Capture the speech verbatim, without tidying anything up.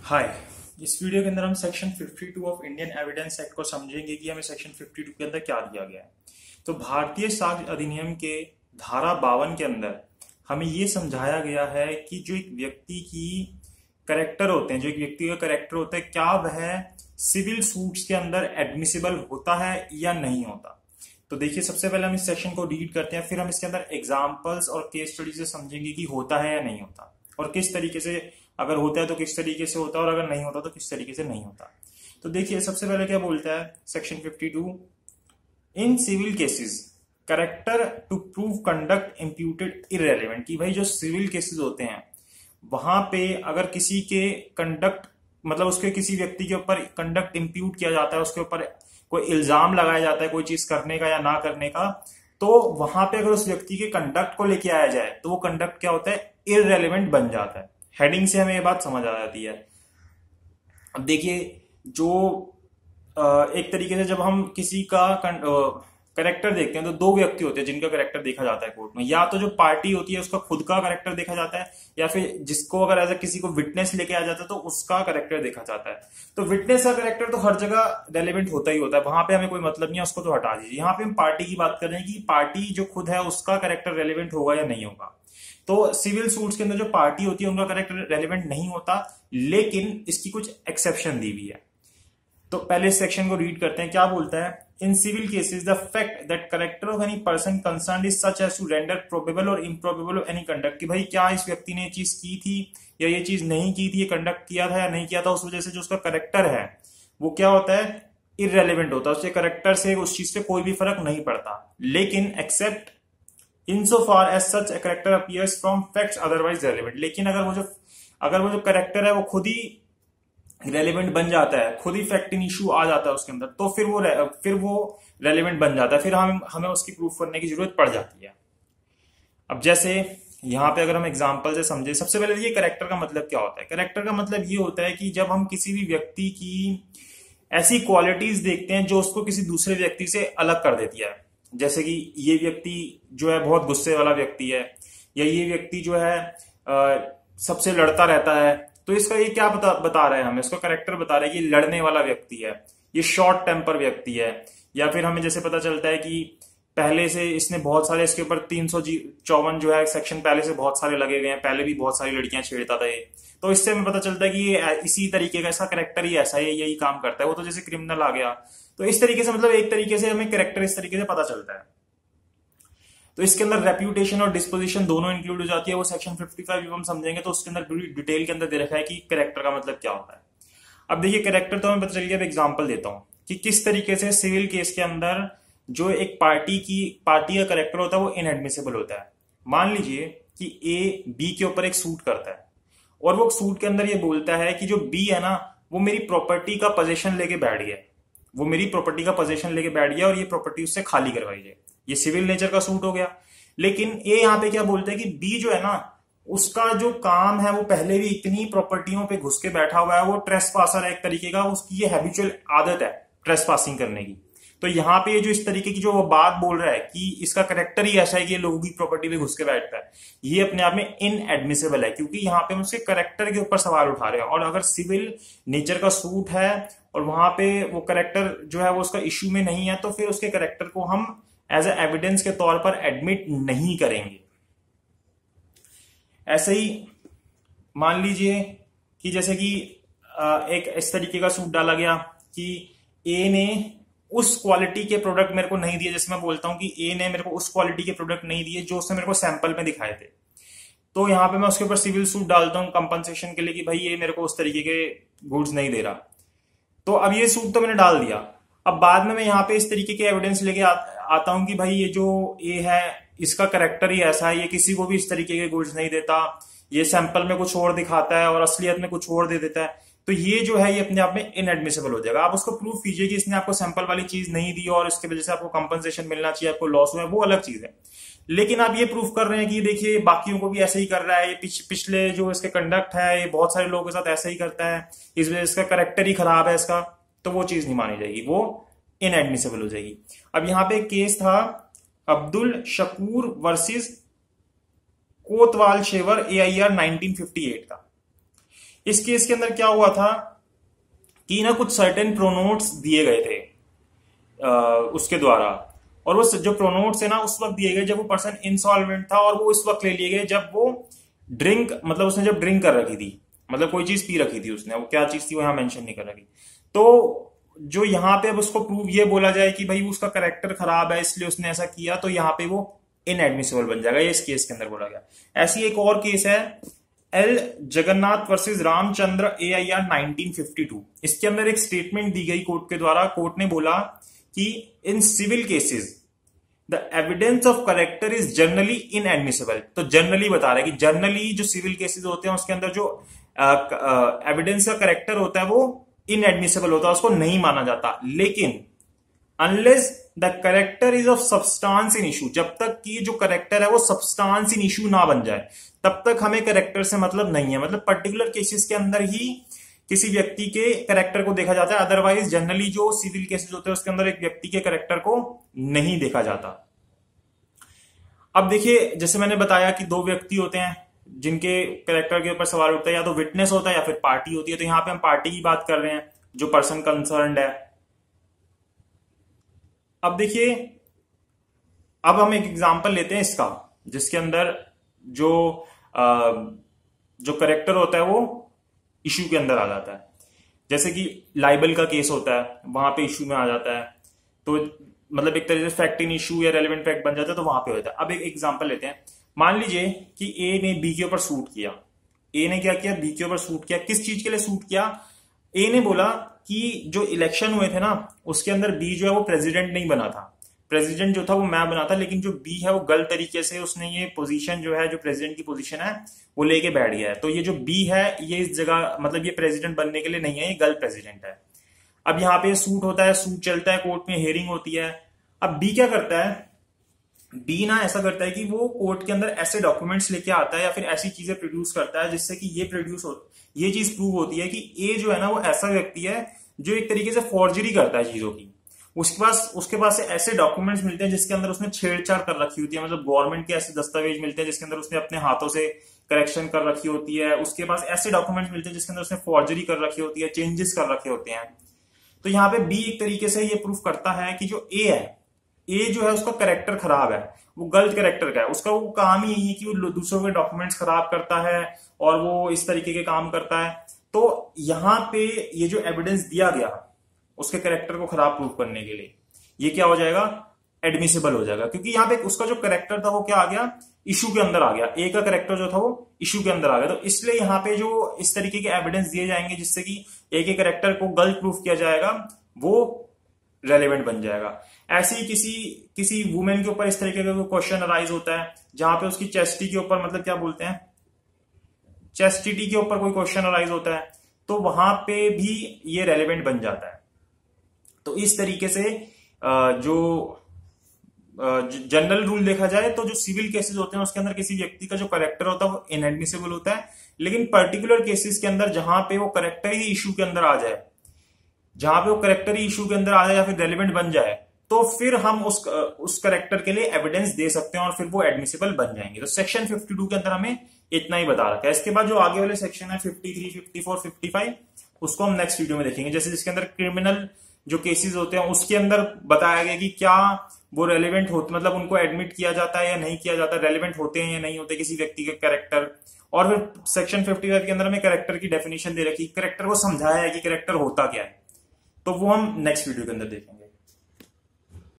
हाय। इस वीडियो के अंदर हम सेक्शन बावन ऑफ इंडियन एविडेंस एक्ट को समझेंगे कि हमें सेक्शन बावन के अंदर क्या दिया गया है। तो भारतीय साक्ष्य अधिनियम के धारा बावन के अंदर हमें ये समझाया गया है कि जो एक व्यक्ति की करेक्टर होते हैं, जो एक व्यक्ति का करेक्टर होता है, क्या वह सिविल सूट्स के अंदर एडमिसिबल होता है या नहीं होता। तो देखिए, सबसे पहले हम इस सेक्शन को रीड करते हैं, फिर हम इसके अंदर एग्जाम्पल्स और केस स्टडी से समझेंगे कि होता है या नहीं होता, और किस तरीके से, अगर होता है तो किस तरीके से होता है, और अगर नहीं होता तो किस तरीके से नहीं होता। तो देखिए, सबसे पहले क्या बोलता है सेक्शन बावन, in civil cases character to prove conduct imputed irrelevant. कि भाई जो सिविल केसेस होते हैं वहां पे अगर किसी के कंडक्ट, मतलब उसके किसी व्यक्ति के ऊपर कंडक्ट इम्प्यूट किया जाता है, उसके ऊपर कोई इल्जाम लगाया जाता है कोई चीज करने का या ना करने का, तो वहां पे अगर उस व्यक्ति के कंडक्ट को लेके आया जाए तो वो कंडक्ट क्या होता है, इररेलेवेंट बन जाता है। हेडिंग से हमें ये बात समझ आ जाती है। अब देखिए, जो एक तरीके से जब हम किसी का करेक्टर देखते हैं तो दो व्यक्ति होते हैं जिनका करेक्टर देखा जाता है कोर्ट में। या तो जो पार्टी होती है उसका खुद का करेक्टर देखा जाता है, या फिर जिसको अगर एज किसी को विटनेस लेके आ जाता है तो उसका करेक्टर देखा जाता है। तो विटनेस का करेक्टर तो हर जगह रेलेवेंट होता ही होता है, वहां पे हमें कोई मतलब नहीं है, उसको तो हटा दीजिए। यहाँ पे हम पार्टी की बात कर रहे हैं कि पार्टी जो खुद है उसका करेक्टर रेलेवेंट होगा या नहीं होगा। तो सिविल सूट्स के अंदर जो पार्टी होती है उनका करेक्टर रेलेवेंट नहीं होता, लेकिन इसकी कुछ एक्सेप्शन दी हुई है। तो पहले इस सेक्शन को रीड करते हैं, क्या बोलता है। In civil cases the fact that character of any person concerned is such as to render probable और इम्प्रोबेबल ऑफ एनी कंडक्ट। कि भाई क्या इस व्यक्ति ने ये चीज की थी या ये चीज नहीं की थी, ये कंडक्ट किया था या नहीं किया था, उस वजह से जो उसका करेक्टर है वो क्या होता है, इररेलेवेंट होता है। उसके करेक्टर से उस चीज पे कोई भी फर्क नहीं पड़ता। लेकिन except insofar as such a character appears from facts otherwise relevant। लेकिन अगर वो जो अगर वो जो करेक्टर है वो खुद ही रेलिवेंट बन जाता है, खुद ही फैक्ट इन इशू आ जाता है उसके अंदर, तो फिर वो फिर वो रेलिवेंट बन जाता है, फिर हम हमें उसकी प्रूफ करने की जरूरत पड़ जाती है। अब जैसे यहाँ पे अगर हम एग्जांपल से समझे, सबसे पहले ये करेक्टर का मतलब क्या होता है। करेक्टर का मतलब ये होता है कि जब हम किसी भी व्यक्ति की ऐसी क्वालिटीज देखते हैं जो उसको किसी दूसरे व्यक्ति से अलग कर देती है। जैसे कि ये व्यक्ति जो है बहुत गुस्से वाला व्यक्ति है, या ये व्यक्ति जो है आ, सबसे लड़ता रहता है, तो इसका ये क्या बता बता रहा है, हमें इसका करेक्टर बता रहा है कि लड़ने वाला व्यक्ति है, ये शॉर्ट टेम्पर व्यक्ति है। या फिर हमें जैसे पता चलता है कि पहले से इसने बहुत सारे, इसके ऊपर तीन सौ चौवन जो है सेक्शन पहले से बहुत सारे लगे हुए हैं, पहले भी बहुत सारी लड़कियां छेड़ता था ये। तो इससे हमें पता चलता है कि ये इसी तरीके का, इसका करेक्टर ही ऐसा है, यही काम करता है। वो तो जैसे क्रिमिनल आ गया, तो इस तरीके से मतलब एक तरीके से हमें करेक्टर इस तरीके से पता चलता है। तो इसके अंदर रेप्यूटेशन और डिस्पोजिशन दोनों इंक्लूड हो जाती है। वो सेक्शन पचपन जब हम समझेंगे तो उसके अंदर पूरी डिटेल के अंदर दे रखा है कि करेक्टर का मतलब क्या होता है। अब देखिए, करेक्टर तो हमें पता चल गया। अब एग्जांपल देता हूं कि किस तरीके से सिविल केस के अंदर जो एक पार्टी की पार्टी का करेक्टर होता है वो इनएडमिसिबल होता है। मान लीजिए कि ए बी के ऊपर एक सूट करता है, और वो सूट के अंदर ये बोलता है कि जो बी है ना, वो मेरी प्रॉपर्टी का पोजीशन लेके बैठ गया, वो मेरी प्रॉपर्टी का पोजीशन लेके बैठ गया और ये प्रॉपर्टी उससे खाली करवाई जाए। ये सिविल नेचर का सूट हो गया। लेकिन ए यहां पे क्या बोलता है कि बी जो है ना, उसका जो काम है वो पहले भी इतनी प्रॉपर्टियों पे घुस के बैठा हुआ है, वो ट्रेसपासर है एक तरीके का, उसकी ये हैबिचुअल आदत है ट्रेसपासिंग करने की। तो यहाँ पे जो इस तरीके की जो वो बात बोल रहा है कि इसका करेक्टर ही ऐसा है कि ये लोगों की प्रॉपर्टी पे घुस के बैठता है, ये अपने आप में इनएडमिसिबल है, क्योंकि यहाँ पे हम उसके करेक्टर के ऊपर सवाल उठा रहे हैं। और अगर सिविल नेचर का सूट है और वहां पे वो करेक्टर जो है वो उसका इश्यू में नहीं है, तो फिर उसके करेक्टर को हम एज ए एविडेंस के तौर पर एडमिट नहीं करेंगे। ऐसे ही मान लीजिए कि जैसे कि एक इस तरीके का सूट डाला गया कि ए ने उस क्वालिटी के प्रोडक्ट मेरे को नहीं दिए। जैसे मैं बोलता हूं कि ए ने मेरे को उस क्वालिटी के प्रोडक्ट नहीं दिए जो उसने मेरे को सैंपल में दिखाए थे, तो यहां पे मैं उसके ऊपर सिविल सूट डालता हूं कंपनसेशन के लिए कि भाई ये मेरे को उस तरीके के गुड्स नहीं दे रहा। तो अब ये सूट तो मैंने डाल दिया। अब बाद में मैं यहाँ पे इस तरीके के एविडेंस लेके आ, आता हूं कि भाई ये जो ए है इसका करेक्टर ही ऐसा है, ये किसी को भी इस तरीके के गुड्स नहीं देता, ये सैंपल में कुछ और दिखाता है और असलियत में कुछ और दे देता है। तो ये जो है ये अपने आप में इनएडमिसिबल हो जाएगा। आप उसको प्रूफ कीजिए कि इसने आपको सैंपल वाली चीज नहीं दी और इसकी वजह से आपको कंपनसेशन मिलना चाहिए, आपको लॉस हुआ है, वो अलग चीज है। लेकिन आप ये प्रूफ कर रहे हैं कि देखिए बाकियों को भी ऐसे ही कर रहा है, ये पिछ, पिछले जो इसके कंडक्ट है ये बहुत सारे लोगों के साथ ऐसे ही करता है, इस वजह से इसका करेक्टर ही खराब है इसका, तो वो चीज नहीं मानी जाएगी, वो इनएडमिसिबल हो जाएगी। अब यहाँ पे केस था अब्दुल शकूर वर्सेस कोतवाल शेवर A I R nineteen fifty eight का। इस केस के अंदर क्या हुआ था कि ना कुछ सर्टेन प्रोनोट्स दिए गए थे आ, उसके द्वारा, और वो जो प्रोनोट्स है ना उस वक्त दिए गए जब वो पर्सन इंसॉल्वेंट था, और वो इस वक्त ले लिए गए जब वो ड्रिंक मतलब उसने जब ड्रिंक कर रखी थी, मतलब कोई चीज पी रखी थी उसने, वो क्या चीज थी वो यहाँ मेंशन नहीं कर रखी। तो जो यहाँ पे अब उसको प्रूव ये बोला जाए कि भाई उसका करेक्टर खराब है इसलिए उसने ऐसा किया, तो यहाँ पे वो इनएडमिसिबल बन जाएगा, ये इस केस के अंदर बोला गया। ऐसी एक और केस है L Jagannath versus Ramchandra A I R nineteen fifty two. इसके अंदर एक स्टेटमेंट दी गई कोर्ट के द्वारा। कोर्ट ने बोला कि in civil cases the evidence of character is generally inadmissible. तो जनरली बता रहा है कि जनरली जो सिविल केसेस होते हैं उसके अंदर जो एविडेंस का करेक्टर होता है वो इनएडमिसिबल होता है, उसको नहीं माना जाता। लेकिन unless the character is of substance in issue, जब तक कि जो करेक्टर है वो सब्सटेंस इन इशू ना बन जाए तब तक हमें करेक्टर से मतलब नहीं है। मतलब पर्टिकुलर केसेस के अंदर ही किसी व्यक्ति के करेक्टर को देखा जाता है, अदरवाइज जनरली जो सिविल केसेस होते हैं उसके अंदर एक व्यक्ति के करेक्टर को नहीं देखा जाता। अब देखिए, जैसे मैंने बताया कि दो व्यक्ति होते हैं जिनके करेक्टर के ऊपर सवाल उठता है, या तो विटनेस होता है या फिर पार्टी होती है। तो यहां पे हम पार्टी की बात कर रहे हैं, जो पर्सन कंसर्न्ड है। अब देखिए, अब हम एक एग्जांपल लेते हैं इसका, जिसके अंदर जो आ, जो करेक्टर होता है वो इशू के अंदर आ जाता है। जैसे कि लाइबल का केस होता है, वहां पे इशू में आ जाता है, तो मतलब एक तरह से फैक्ट इन इशू या रेलेवेंट फैक्ट बन जाता है, तो वहां पे होता है। अब एक एग्जांपल लेते हैं। मान लीजिए कि ए ने बी के ऊपर सूट किया। ए ने क्या किया? बी के ऊपर सूट किया। किस चीज के लिए सूट किया? ए ने बोला कि जो इलेक्शन हुए थे ना उसके अंदर बी जो है वो प्रेसिडेंट नहीं बना था, प्रेसिडेंट जो था वो मैं बना था, लेकिन जो बी है वो गलत तरीके से उसने ये पोजीशन जो है, जो प्रेसिडेंट की पोजीशन है वो लेके बैठ गया है। तो ये जो बी है ये इस जगह मतलब ये प्रेसिडेंट बनने के लिए नहीं है, ये गलत प्रेसिडेंट है। अब यहाँ पे सूट होता है, सूट चलता है, कोर्ट में हियरिंग होती है। अब बी क्या करता है? बी ना ऐसा करता है कि वो कोर्ट के अंदर ऐसे डॉक्यूमेंट्स लेके आता है या फिर ऐसी चीजें प्रोड्यूस करता है जिससे कि ये प्रोड्यूस हो ये चीज प्रूव होती है कि ए जो है ना वो ऐसा व्यक्ति है जो एक तरीके से फॉर्जरी करता है चीजों की। उसके पास उसके पास से ऐसे डॉक्यूमेंट्स मिलते हैं जिसके अंदर उसने छेड़छाड़ कर रखी होती है, मतलब गवर्नमेंट के ऐसे दस्तावेज मिलते हैं जिसके अंदर उसने अपने हाथों से करेक्शन कर रखी होती है। उसके पास ऐसे डॉक्यूमेंट्स मिलते हैं जिसके अंदर उसने फॉर्जरी कर रखी होती है, चेंजेस कर रखे होते हैं। तो यहाँ पे बी एक तरीके से ये प्रूफ करता है कि जो ए है, ए जो है उसका करेक्टर खराब है, वो गलत करेक्टर का है। उसका वो काम ही यही है कि वो दूसरों के डॉक्यूमेंट्स खराब करता है और वो इस तरीके के काम करता है। तो यहाँ पे ये जो एविडेंस दिया गया उसके करेक्टर को खराब प्रूफ करने के लिए, ये क्या हो जाएगा? एडमिसिबल हो जाएगा, क्योंकि यहाँ पे उसका जो करेक्टर था वो क्या आ गया? इशू के अंदर आ गया। ए का करेक्टर जो था वो इशू के अंदर आ गया। तो इसलिए यहाँ पे जो इस तरीके के एविडेंस दिए जाएंगे जिससे कि ए के करेक्टर को गलत प्रूफ किया जाएगा वो रेलेवेंट बन जाएगा। ऐसे ही किसी किसी वुमेन के ऊपर इस तरीके का क्वेश्चन अराइज होता है जहां पे उसकी चेस्टी के ऊपर, मतलब क्या बोलते हैं, चेस्टिटी के ऊपर कोई क्वेश्चन अराइज होता है, तो वहां पे भी ये रेलेवेंट बन जाता है। तो इस तरीके से जो जनरल रूल देखा जाए तो जो सिविल केसेस होते हैं उसके अंदर किसी व्यक्ति का जो करेक्टर होता है वो इनएडमिसिबल होता है। लेकिन पर्टिकुलर केसेस के अंदर जहां पे वो करेक्टर ही इशू के अंदर आ जाए, जहां पे वो करेक्टर ही इशू के अंदर आ जाए या फिर रेलेवेंट बन जाए, तो फिर हम उस उस करेक्टर के लिए एविडेंस दे सकते हैं और फिर वो एडमिसिबल बन जाएंगे। तो सेक्शन फिफ्टी टू के अंदर हमें इतना ही बता रखा है। इसके बाद जो आगे वाले सेक्शन है fifty three, fifty four, fifty five, उसको हम नेक्स्ट वीडियो में देखेंगे। जैसे जिसके अंदर क्रिमिनल जो केसेस होते हैं उसके अंदर बताया गया कि क्या वो रेलेवेंट होते, मतलब उनको एडमिट किया जाता है या नहीं किया जाता, रेलेवेंट होते हैं या नहीं होते किसी व्यक्ति के कैरेक्टर। और फिर सेक्शन फिफ्टी फाइव के अंदर हमें कैरेक्टर की डेफिनेशन दे रखी, कैरेक्टर को समझाया है कि कैरेक्टर होता क्या है। तो वो हम नेक्स्ट वीडियो के अंदर देखेंगे।